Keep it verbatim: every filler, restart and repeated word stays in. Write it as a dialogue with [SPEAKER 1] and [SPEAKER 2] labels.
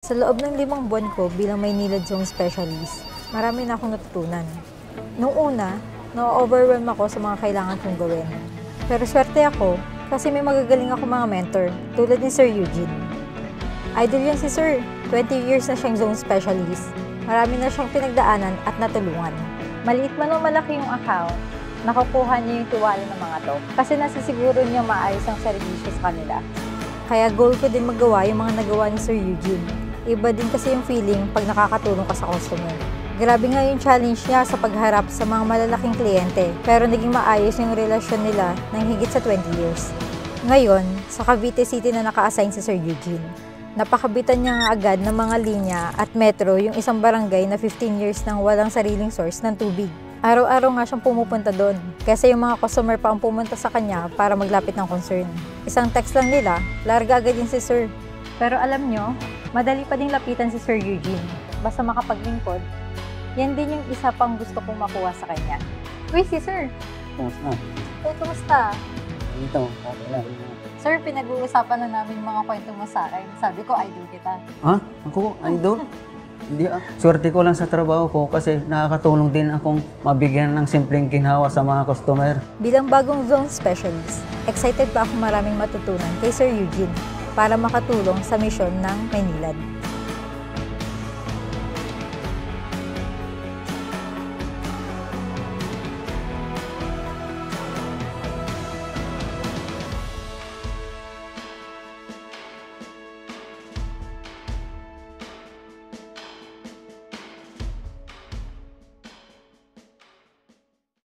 [SPEAKER 1] Sa loob ng limang buwan ko bilang Maynilad Zone Specialist, marami na akong natutunan. Noong una, na-overwhelm ako sa mga kailangan kong gawin. Pero swerte ako kasi may magagaling ako mga mentor tulad ni Sir Eugene. Idol yan si Sir. twenty years na siyang Zone Specialist. Marami na siyang pinagdaanan at natulungan. Maliit man o malaki yung account, nakukuha niya yung tiwala ng mga to kasi nasisiguro niya maayos ang serbisyo sa kanila. Kaya goal ko din magawa yung mga nagawa ni Sir Eugene. Iba din kasi yung feeling pag nakakatulong ka sa customer. Grabe nga yung challenge niya sa pagharap sa mga malalaking kliyente, pero naging maayos yung relasyon nila ng higit sa twenty years. Ngayon, sa Cavite City na naka-assign si Sir Eugene, napakabitan niya nga agad ng mga linya at metro yung isang barangay na fifteen years nang walang sariling source ng tubig. Araw-araw nga siyang pumupunta doon, kaysa yung mga customer pa ang pumunta sa kanya para maglapit ng concern. Isang text lang nila, larga agad din si Sir. Pero alam nyo, madali pa ding lapitan si Sir Eugene, basta makapaglingkod. Yan din yung isa pang gusto kong makuha sa kanya. Uy, si Sir!
[SPEAKER 2] Kumusta?
[SPEAKER 1] Uy, kumusta?
[SPEAKER 2] Dito, okay lang.
[SPEAKER 1] Sir, pinag-uusapan na namin mga kwento mo sa akin. Sabi ko, idol kita.
[SPEAKER 2] Ha? Ako? Idol? Hindi ah. Swerte ko lang sa trabaho ko kasi nakakatulong din akong mabigyan ng simpleng ginhawa sa mga customer.
[SPEAKER 1] Bilang bagong Zone Specialist, excited pa ako maraming matutunan kay Sir Eugene para makatulong sa misyon ng Maynilad.